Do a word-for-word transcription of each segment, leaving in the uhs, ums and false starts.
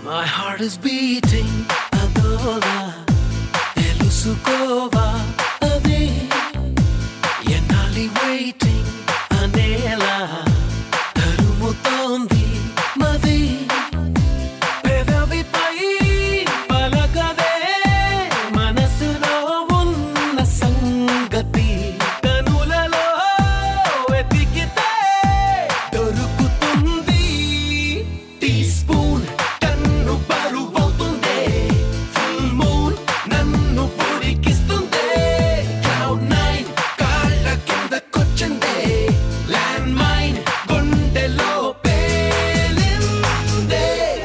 My heart is beating adola telusukova ade enali waiting anela tarumutondi madi pedavi pai palakade manasulo unna sangati kanulalo etikite dorukutundi teaspoon kannu baruvutunde full moon nannu purikistunde cloud nine kalla kinda kochinde land mine gundelo pelinde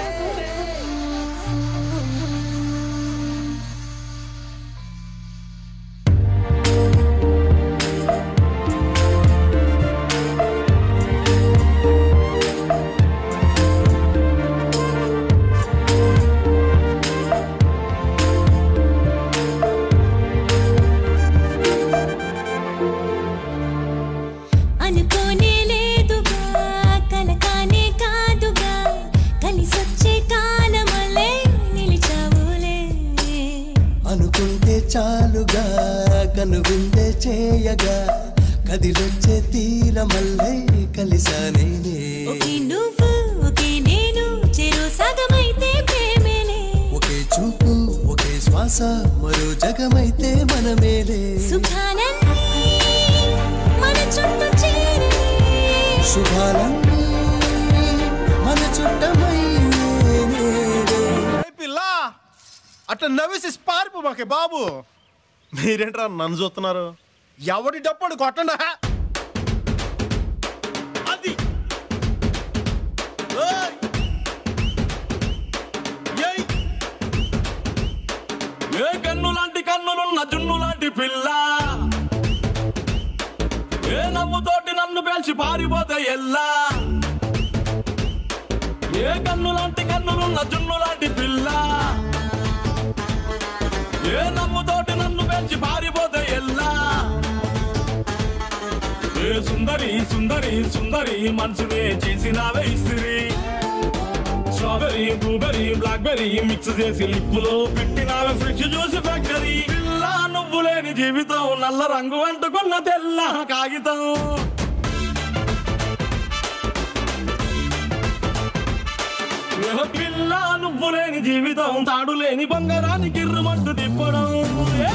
అనుకోనే లేదుగా కలకానే కాదుగా కలిసొచ్చే కాలమలే నిలిచావులే అనుకుంటే చాలుగా కనువిందే చేయగా కదిలొచ్చే తీరమల్లే కలిసానేనే ఒకే నువ్వు ఒకే నేను చెరో సగమైతే ప్రేమేలే ఒకే చూపు ఒకే శ్వాస మరో జగమైతే మనమేలే సుఖాలన్నీ మన చుట్టూ చేరి శుభాలన్నీ మన చుట్టమయ్యేనే పిల్ల అట్లా నవ్వేసి పారిపోమాకే బాబు. మీరేంట్రా నన్ను చూస్తున్నారు? ఎవడి డప్పుడు కొట్టండా అది ఏయ్! ఏయ్! ఏ కన్ను లాంటి కన్నులున్న జున్ను లాంటి పిల్ల ఏ నవ్వుతోటి నన్ను పేల్చి పారిపోతే ఎల్లా ఏ కన్ను లాంటి కన్నులున్న జున్ను లాంటి పిల్ల ఏ నవ్వుతోటి నన్ను పేల్చి పారిపోతే ఎల్లా ఏ సుందరి సుందరి సుందరి మనసునే చేసినావే ఇస్త్రీ strawberry blueberry blackberry mix చేసి లిప్పులో పెట్టినావే ఫ్రిడ్జ్ జ్యూస్ ఫ్యాక్టరీ పిల్ల నువ్వు లేని జీవితం నల్ల రంగు అంటుకున్న తెల్ల కాగితం ఏ పిల్ల నువ్వు లేని జీవితం తాడు లేని బంగారానికి గిర్రుమంటూ తిప్పడం ఏ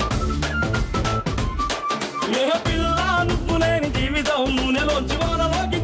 ఏ పిల్ల నువ్వు లేని జీవితం నూనెలోంచి వానలోకి